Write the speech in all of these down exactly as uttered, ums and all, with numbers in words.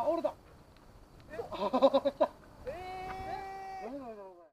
あ、折れた。え、折れた。ええー。ごめんごめんごめん。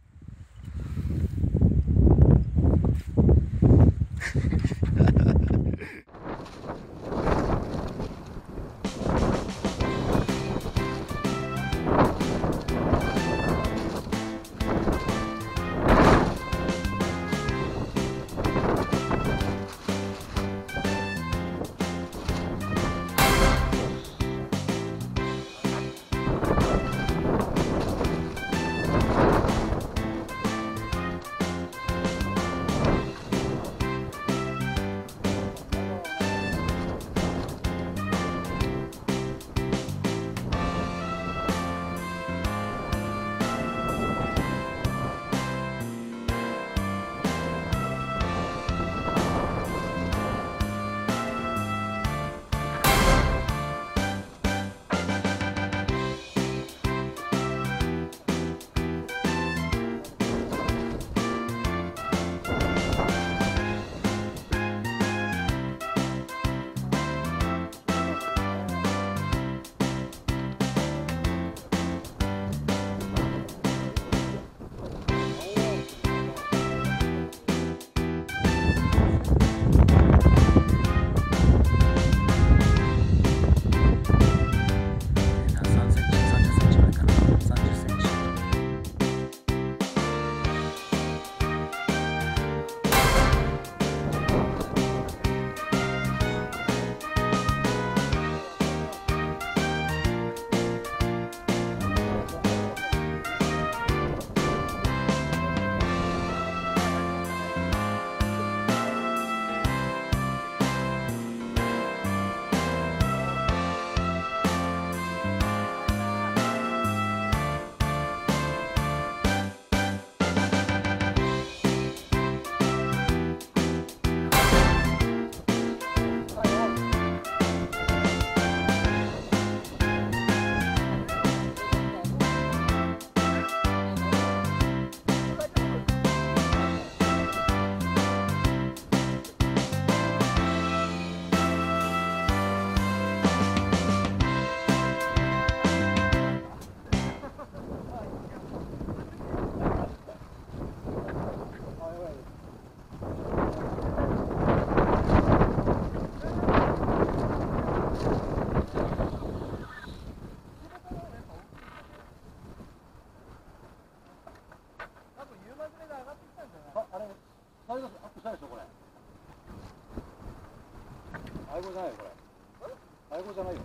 アイゴじゃないよこれ。アイゴじゃないよ。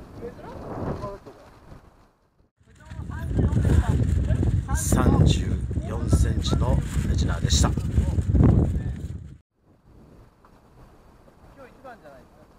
さんじゅうよんセンチのレジナーでした。今日一番じゃないですか。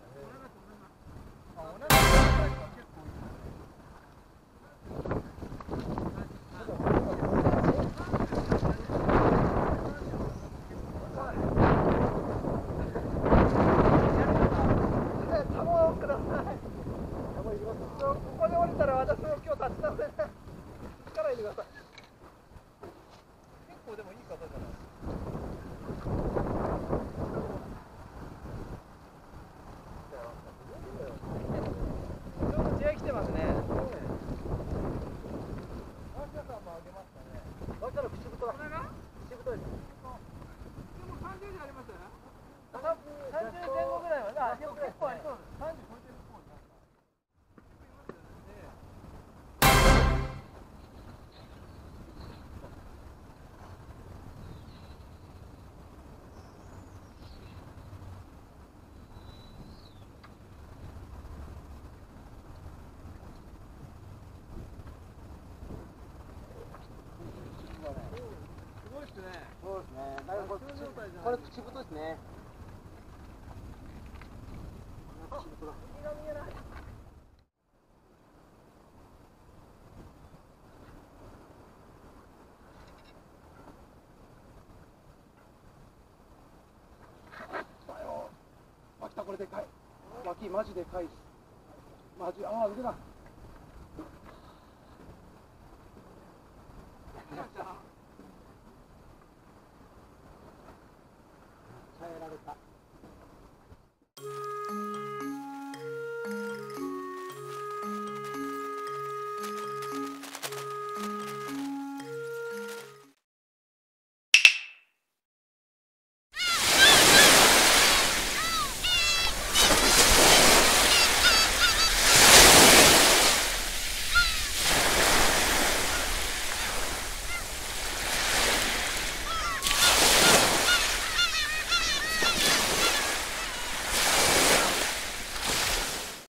ここで降りたら私も今日立ち直れない。力入れてください。結構でもいい方じゃない。ちょっと試合来てますね。脇田さんも上げましたね。脇田の口太だ。これが？口太いです。でもさんじゅうじゃあります？さんじゅう前後ぐらいはね。あ、でも結構ありそうです。さんじゅう超えてるっぽいな。そうですね。だからこれ口、これ口太いですね。口太だ。右が見えない。来たよ。脇田これでかい。脇マジでかいです。マジ、ああ、腕だ。